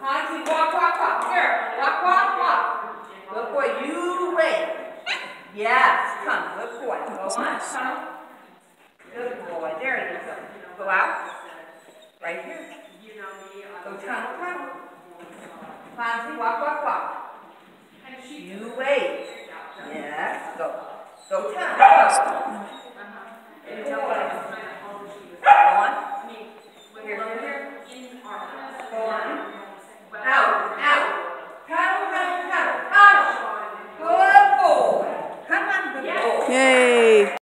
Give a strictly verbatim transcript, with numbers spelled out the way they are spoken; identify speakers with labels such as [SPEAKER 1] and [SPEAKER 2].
[SPEAKER 1] Hansi, walk, walk, walk. Here, walk, walk, walk. Good boy, you wait. Yes, come, good boy. Go on, come. Good boy, there you go. Go out. Right here. Go tongue, tongue. Hansi, walk, walk, walk. You wait. Yes, go. Go tongue.